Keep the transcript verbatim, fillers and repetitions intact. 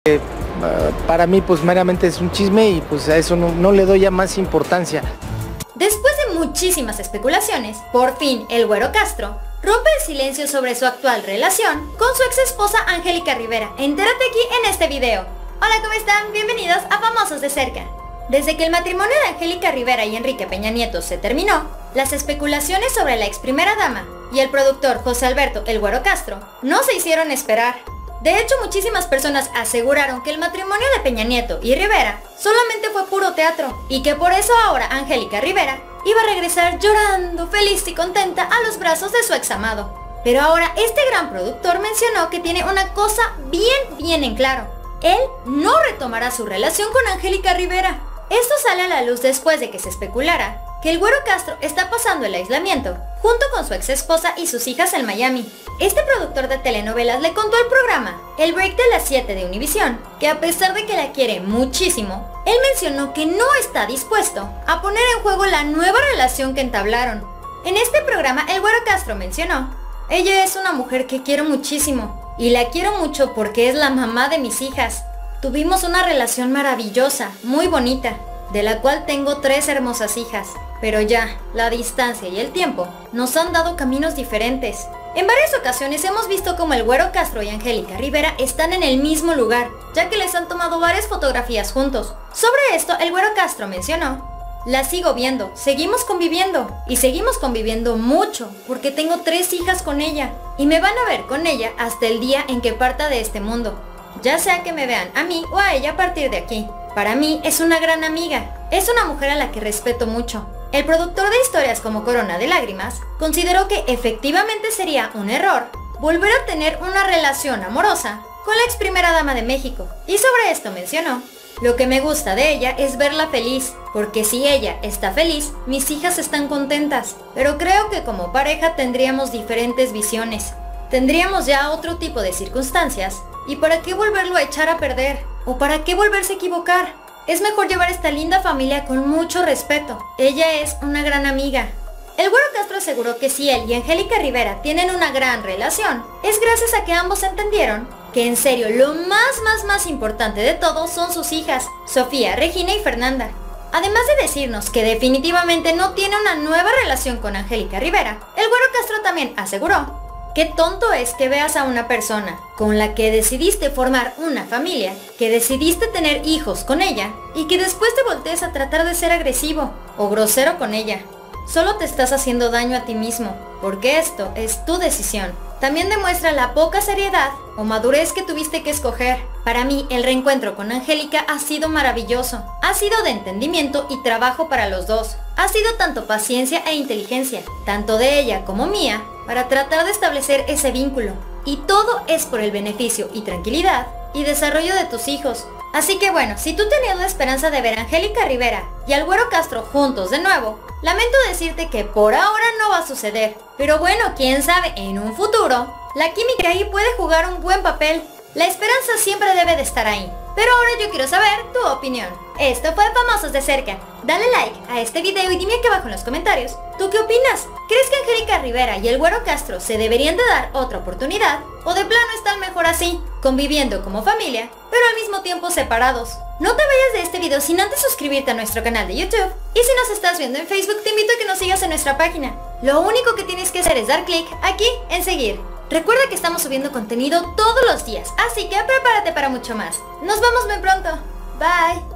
Uh, para mí pues meramente es un chisme y pues a eso no, no le doy ya más importancia. Después de muchísimas especulaciones, por fin el Güero Castro rompe el silencio sobre su actual relación con su ex esposa Angélica Rivera. Entérate aquí en este video. Hola, ¿cómo están? Bienvenidos a Famosos de Cerca. Desde que el matrimonio de Angélica Rivera y Enrique Peña Nieto se terminó, las especulaciones sobre la ex primera dama y el productor José Alberto El Güero Castro no se hicieron esperar. De hecho, muchísimas personas aseguraron que el matrimonio de Peña Nieto y Rivera solamente fue puro teatro y que por eso ahora Angélica Rivera iba a regresar llorando, feliz y contenta a los brazos de su ex amado. Pero ahora este gran productor mencionó que tiene una cosa bien, bien en claro. Él no retomará su relación con Angélica Rivera. Esto sale a la luz después de que se especulara que el Güero Castro está pasando el aislamiento junto con su ex esposa y sus hijas en Miami. Este productor de telenovelas le contó al programa El Break de las siete de Univisión que a pesar de que la quiere muchísimo, él mencionó que no está dispuesto a poner en juego la nueva relación que entablaron. En este programa el Güero Castro mencionó: ella es una mujer que quiero muchísimo y la quiero mucho porque es la mamá de mis hijas. Tuvimos una relación maravillosa, muy bonita, de la cual tengo tres hermosas hijas. Pero ya, la distancia y el tiempo nos han dado caminos diferentes. En varias ocasiones hemos visto como el Güero Castro y Angélica Rivera están en el mismo lugar, ya que les han tomado varias fotografías juntos. Sobre esto, el Güero Castro mencionó: la sigo viendo, seguimos conviviendo, y seguimos conviviendo mucho, porque tengo tres hijas con ella, y me van a ver con ella hasta el día en que parta de este mundo. Ya sea que me vean a mí o a ella a partir de aquí. Para mí es una gran amiga, es una mujer a la que respeto mucho. El productor de historias como Corona de Lágrimas consideró que efectivamente sería un error volver a tener una relación amorosa con la ex primera dama de México. Y sobre esto mencionó: lo que me gusta de ella es verla feliz, porque si ella está feliz, mis hijas están contentas. Pero creo que como pareja tendríamos diferentes visiones. Tendríamos ya otro tipo de circunstancias. ¿Y para qué volverlo a echar a perder? ¿O para qué volverse a equivocar? Es mejor llevar esta linda familia con mucho respeto. Ella es una gran amiga. El Güero Castro aseguró que si él y Angélica Rivera tienen una gran relación, es gracias a que ambos entendieron que en serio lo más más más importante de todo son sus hijas, Sofía, Regina y Fernanda. Además de decirnos que definitivamente no tiene una nueva relación con Angélica Rivera, el Güero Castro también aseguró: qué tonto es que veas a una persona con la que decidiste formar una familia, que decidiste tener hijos con ella, y que después te voltees a tratar de ser agresivo o grosero con ella. Solo te estás haciendo daño a ti mismo, porque esto es tu decisión. También demuestra la poca seriedad o madurez que tuviste que escoger. Para mí, el reencuentro con Angélica ha sido maravilloso. Ha sido de entendimiento y trabajo para los dos. Ha sido tanto paciencia e inteligencia, tanto de ella como mía, para tratar de establecer ese vínculo. Y todo es por el beneficio y tranquilidad y desarrollo de tus hijos. Así que bueno, si tú tenías la esperanza de ver a Angélica Rivera y al Güero Castro juntos de nuevo, lamento decirte que por ahora no va a suceder. Pero bueno, quién sabe, en un futuro, la química ahí puede jugar un buen papel. La esperanza siempre debe de estar ahí. Pero ahora yo quiero saber tu opinión. Esto fue Famosos de Cerca. Dale like a este video y dime aquí abajo en los comentarios, ¿tú qué opinas? ¿Crees que Angélica Rivera y el Güero Castro se deberían de dar otra oportunidad? ¿O de plano están mejor así, conviviendo como familia, pero al mismo tiempo separados? No te vayas de este video sin antes suscribirte a nuestro canal de YouTube. Y si nos estás viendo en Facebook, te invito a que nos sigas en nuestra página. Lo único que tienes que hacer es dar clic aquí en seguir. Recuerda que estamos subiendo contenido todos los días, así que prepárate para mucho más. Nos vemos muy pronto. Bye.